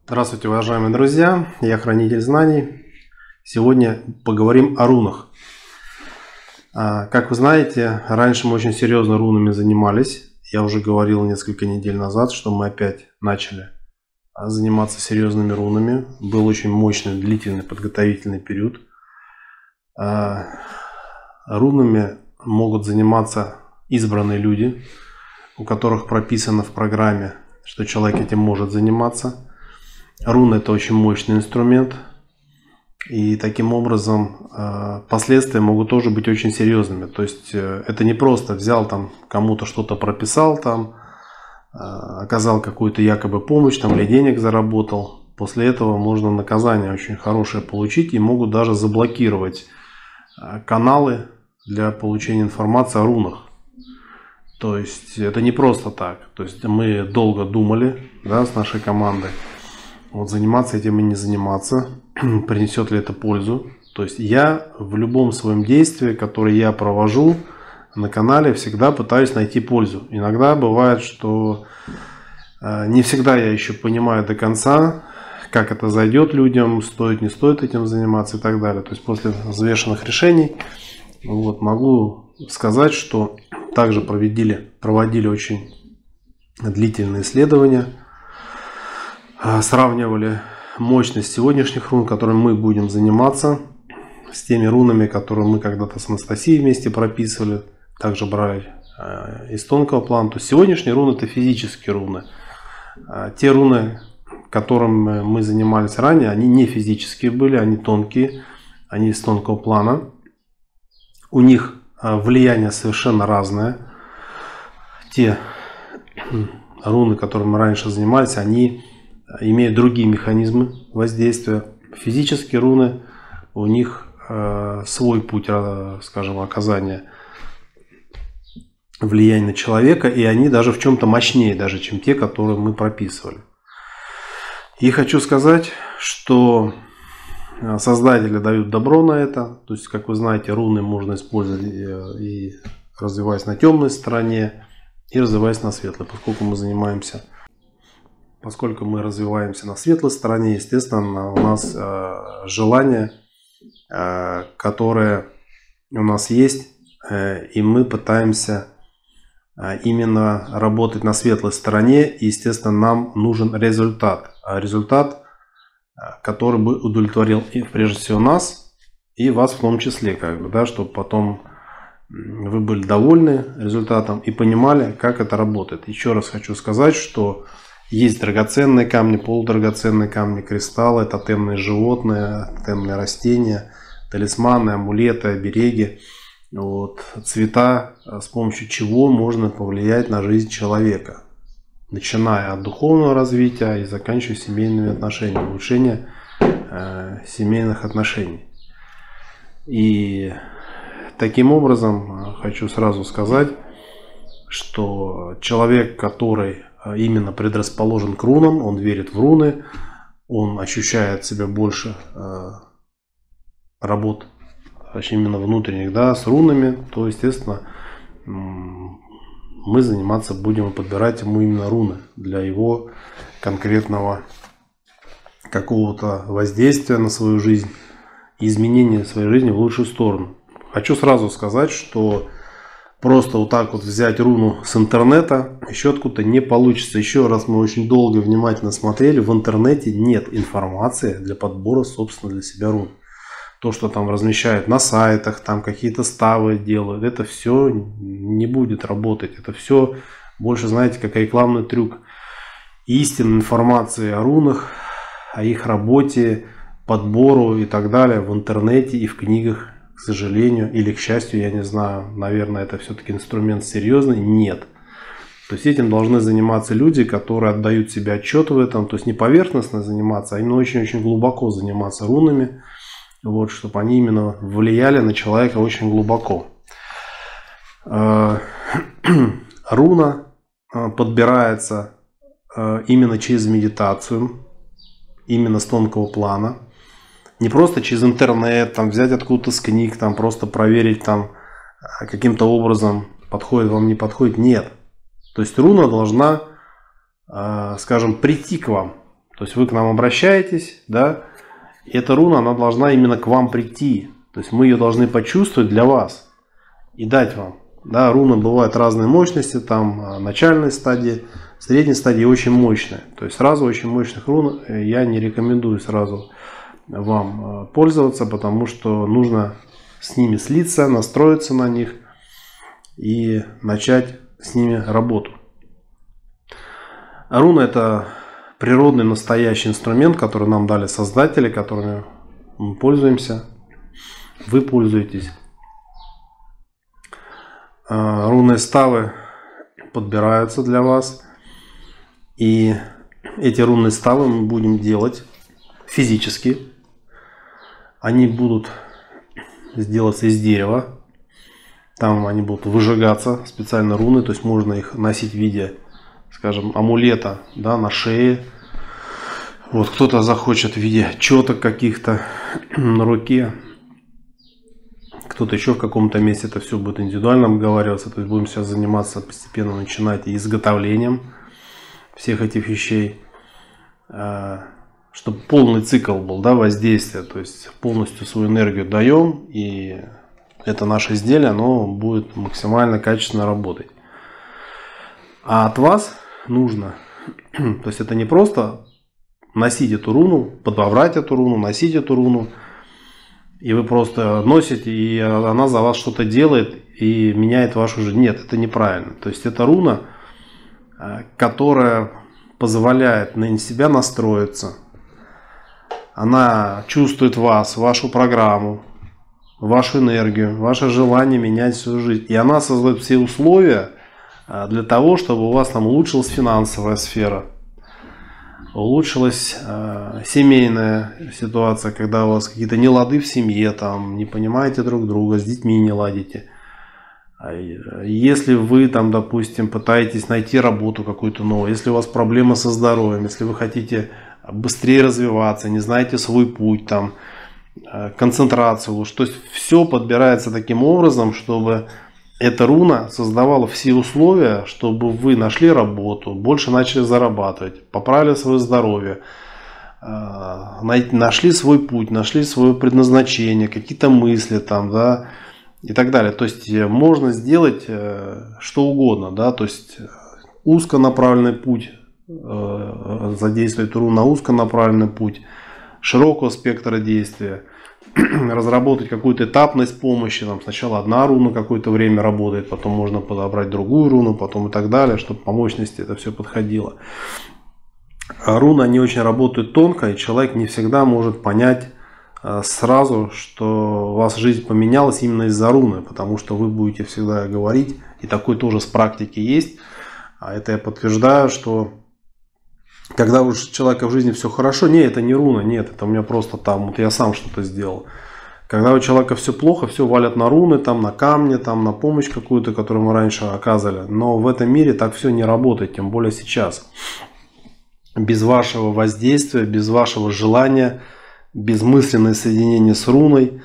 Здравствуйте, уважаемые друзья! Я Хранитель Знаний. Сегодня поговорим о рунах. Как вы знаете, раньше мы очень серьезно рунами занимались. Я уже говорил несколько недель назад, что мы опять начали заниматься серьезными рунами. Был очень мощный, длительный подготовительный период. Рунами могут заниматься избранные люди, у которых прописано в программе, что человек этим может заниматься. Руна — это очень мощный инструмент, и таким образом последствия могут тоже быть очень серьезными. То есть это не просто взял там кому-то что-то прописал, там оказал какую-то якобы помощь там, или денег заработал. После этого можно наказание очень хорошее получить, и могут даже заблокировать каналы для получения информации о рунах. То есть это не просто так. То есть мы долго думали, да, с нашей командой. Вот заниматься этим и не заниматься, принесет ли это пользу. То есть я в любом своем действии, которое я провожу на канале, всегда пытаюсь найти пользу. Иногда бывает, что не всегда я еще понимаю до конца, как это зайдет людям, стоит, не стоит этим заниматься и так далее. То есть после взвешенных решений могу сказать, что также проводили очень длительные исследования. Сравнивали мощность сегодняшних рун, которыми мы будем заниматься, с теми рунами, которые мы когда-то с Анастасией вместе прописывали. Также брали из тонкого плана. То есть сегодняшние руны — это физические руны. Те руны, которыми мы занимались ранее, они не физические были, они тонкие, они из тонкого плана. У них влияние совершенно разное. Те руны, которыми мы раньше занимались, они имеют другие механизмы воздействия. Физические руны, у них свой путь, скажем, оказания влияния на человека, и они даже в чем-то мощнее, даже чем те, которые мы прописывали. И хочу сказать, что создатели дают добро на это. То есть, как вы знаете, руны можно использовать и развиваясь на темной стороне, и развиваясь на светлой, Поскольку мы развиваемся на светлой стороне, естественно, у нас желание, которое у нас есть, и мы пытаемся именно работать на светлой стороне, и, естественно, нам нужен результат. Результат, который бы удовлетворил и прежде всего нас, и вас в том числе, чтобы потом вы были довольны результатом и понимали, как это работает. Еще раз хочу сказать, что есть драгоценные камни, полудрагоценные камни, кристаллы, тотемные животные, тотемные растения, талисманы, амулеты, обереги, цвета, с помощью чего можно повлиять на жизнь человека, начиная от духовного развития и заканчивая семейными отношениями, улучшения семейных отношений. И таким образом хочу сразу сказать, что человек, который именно предрасположен к рунам, он верит в руны, он ощущает себя больше работ, именно внутренних, с рунами, то, естественно, мы заниматься будем и подбирать ему именно руны для его конкретного какого-то воздействия на свою жизнь, изменения своей жизни в лучшую сторону. Хочу сразу сказать, что просто вот так вот взять руну с интернета еще откуда-то не получится. Еще раз, мы очень долго и внимательно смотрели. В интернете нет информации для подбора, собственно, для себя рун. То, что там размещают на сайтах, там какие-то ставы делают, это все не будет работать. Это все больше, знаете, как рекламный трюк. Истинной информации о рунах, о их работе, подбору и так далее в интернете и в книгах, к сожалению, или к счастью, я не знаю, наверное, это все-таки инструмент серьезный, нет. То есть этим должны заниматься люди, которые отдают себе отчет в этом, то есть не поверхностно заниматься, а именно очень-очень глубоко заниматься рунами, чтобы они именно влияли на человека очень глубоко. Руна подбирается именно через медитацию, именно с тонкого плана. Не просто через интернет, взять откуда-то с книг, просто проверить каким-то образом, подходит вам, не подходит. Нет. То есть руна должна, скажем, прийти к вам. То есть вы к нам обращаетесь, да, и эта руна, она должна именно к вам прийти. То есть мы ее должны почувствовать для вас и дать вам. Да, руны бывают разной мощности, там начальной стадии, средней стадии, очень мощные. То есть сразу очень мощных рун я не рекомендую сразу вам пользоваться, потому что нужно с ними слиться, настроиться на них и начать с ними работу. Руна — это природный настоящий инструмент, который нам дали создатели, которыми мы пользуемся, вы пользуетесь. Рунные ставы подбираются для вас, и эти рунные ставы мы будем делать физически. Они будут сделаться из дерева, там они будут выжигаться, специально руны, то есть можно их носить в виде, скажем, амулета, да, на шее. Вот кто-то захочет в виде четок каких-то на руке, кто-то еще в каком-то месте. Это все будет индивидуально обговариваться. То есть будем сейчас заниматься, постепенно начинать изготовлением всех этих вещей, чтобы полный цикл был, да, воздействия. То есть полностью свою энергию даем, и это наше изделие, оно будет максимально качественно работать. А от вас нужно, то есть это не просто носить эту руну, подобрать эту руну, носить эту руну, и вы просто носите, и она за вас что-то делает и меняет вашу жизнь. Нет, это неправильно. То есть это руна, которая позволяет на себя настроиться. Она чувствует вас, вашу программу, вашу энергию, ваше желание менять свою жизнь. И она создает все условия для того, чтобы у вас там улучшилась финансовая сфера, улучшилась семейная ситуация, когда у вас какие-то нелады в семье, там, не понимаете друг друга, с детьми не ладите. Если вы там, допустим, пытаетесь найти работу какую-то новую, если у вас проблемы со здоровьем, если вы хотите быстрее развиваться, не знаете свой путь, там, концентрацию, то есть все подбирается таким образом, чтобы эта руна создавала все условия, чтобы вы нашли работу, больше начали зарабатывать, поправили свое здоровье, нашли свой путь, нашли свое предназначение, какие-то мысли там, да, и так далее. То есть можно сделать что угодно, да, то есть узконаправленный путь, задействовать руну на узконаправленный путь, широкого спектра действия, разработать какую-то этапность помощи. Там сначала одна руна какое-то время работает, потом можно подобрать другую руну, потом и так далее, чтобы по мощности это все подходило. А руны, они очень работают тонко, и человек не всегда может понять сразу, что у вас жизнь поменялась именно из-за руны, потому что вы будете всегда говорить, и такой тоже с практики есть, а это я подтверждаю, что когда у человека в жизни все хорошо, нет, это не руна, нет, это у меня просто там, вот я сам что-то сделал. Когда у человека все плохо, все валят на руны, там, на камни, там, на помощь какую-то, которую мы раньше оказывали. Но в этом мире так все не работает, тем более сейчас. Без вашего воздействия, без вашего желания, без мысленного соединения с руной,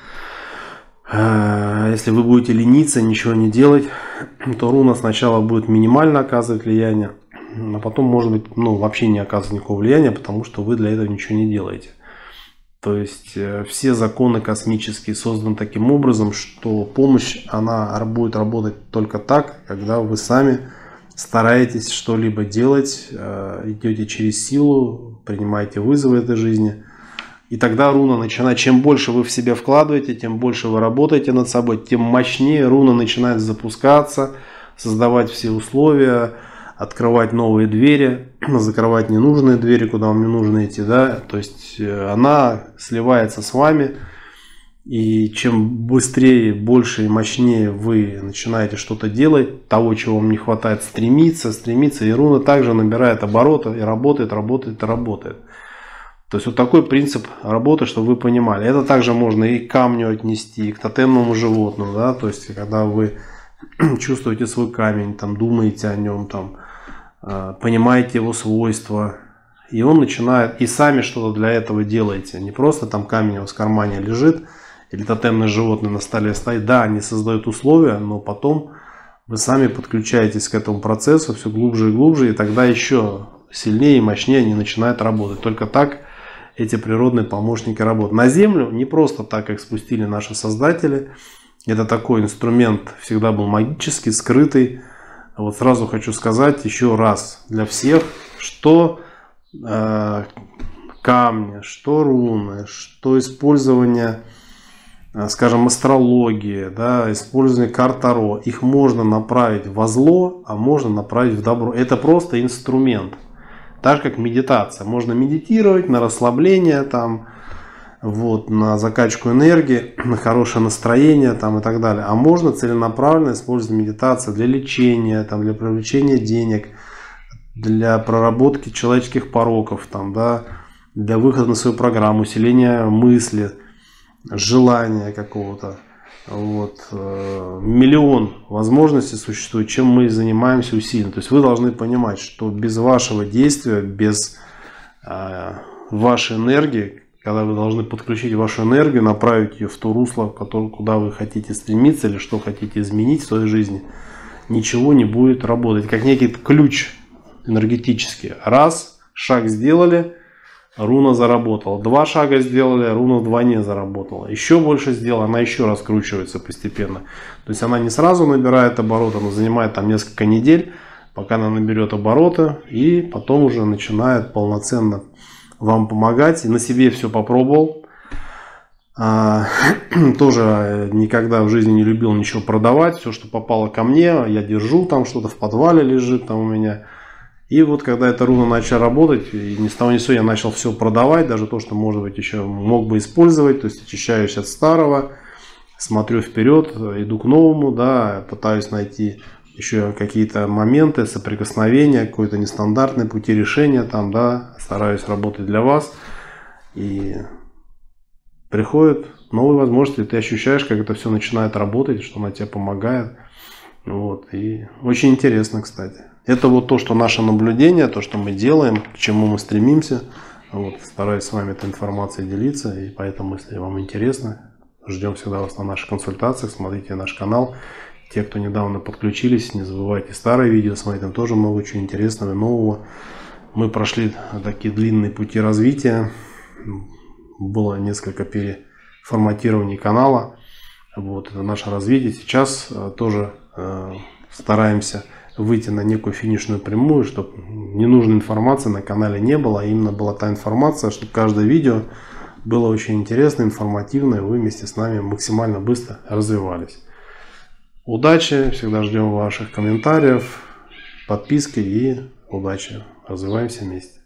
если вы будете лениться, ничего не делать, то руна сначала будет минимально оказывать влияние, а потом, может быть, вообще не оказывать никакого влияния, потому что вы для этого ничего не делаете. То есть все законы космические созданы таким образом, что помощь, она будет работать только так, когда вы сами стараетесь что-либо делать, идете через силу, принимаете вызовы этой жизни. И тогда руна начинает, чем больше вы в себя вкладываете, тем больше вы работаете над собой, тем мощнее руна начинает запускаться, создавать все условия, открывать новые двери, закрывать ненужные двери, куда вам не нужно идти, да, то есть она сливается с вами, и чем быстрее, больше и мощнее вы начинаете что-то делать, того, чего вам не хватает, стремиться, и руна также набирает обороты и работает. То есть вот такой принцип работы, чтобы вы понимали. Это также можно и к камню отнести, и к тотемному животному, да, то есть когда вы чувствуете свой камень, там, думаете о нем, там, понимаете его свойства, и он начинает, и сами что-то для этого делаете. Не просто там камень у вас в кармане лежит, или тотемное животное на столе стоит. Да, они создают условия, но потом вы сами подключаетесь к этому процессу все глубже и глубже, и тогда еще сильнее и мощнее они начинают работать. Только так эти природные помощники работают. На Землю не просто так их спустили наши создатели. Это такой инструмент всегда был магический, скрытый. Вот сразу хочу сказать еще раз для всех, что камни, что руны, что использование, скажем, астрологии, да, использование карт Таро, их можно направить во зло, а можно направить в добро. Это просто инструмент. Так же как медитация. Можно медитировать на расслабление, там, вот, на закачку энергии, на хорошее настроение там, и так далее. А можно целенаправленно использовать медитацию для лечения, там, для привлечения денег, для проработки человеческих пороков, там, да, для выхода на свою программу, усиления мысли, желания какого-то. Вот. Миллион возможностей существует, чем мы занимаемся усиленно. То есть вы должны понимать, что без вашего действия, без вашей энергии, когда вы должны подключить вашу энергию, направить ее в то русло, куда вы хотите стремиться или что хотите изменить в своей жизни, ничего не будет работать. Как некий ключ энергетический. Раз, шаг сделали, руна заработала. 2 шага сделали, руна вдвойне заработала. Еще больше сделала, она еще раскручивается постепенно. То есть она не сразу набирает обороты, она занимает там несколько недель, пока она наберет обороты, и потом уже начинает полноценно вам помогать. И на себе все попробовал. Тоже никогда в жизни не любил ничего продавать. Все, что попало ко мне, я держу, там что-то в подвале лежит там у меня. И вот когда эта руна начала работать, и ни с того ни с сего я начал все продавать, даже то, что, может быть, еще мог бы использовать, то есть очищаюсь от старого, смотрю вперед, иду к новому, да, пытаюсь найти еще какие-то моменты соприкосновения, какой-то нестандартный пути решения, там, да, стараюсь работать для вас, и приходят новые возможности, ты ощущаешь, как это все начинает работать, что она тебе помогает, вот, и очень интересно, кстати. Это вот то, что наше наблюдение, то, что мы делаем, к чему мы стремимся. Вот, стараюсь с вами этой информацией делиться. И поэтому, если вам интересно, ждем всегда вас на наших консультациях. Смотрите наш канал. Те, кто недавно подключились, не забывайте старые видео смотреть. Там тоже много чего интересного и нового. Мы прошли такие длинные пути развития. Было несколько переформатирований канала. Вот, это наше развитие. Сейчас тоже стараемся выйти на некую финишную прямую, чтобы ненужной информации на канале не было, а именно была та информация, чтобы каждое видео было очень интересно, информативно, и вы вместе с нами максимально быстро развивались. Удачи, всегда ждем ваших комментариев, подписки и удачи. Развиваемся вместе.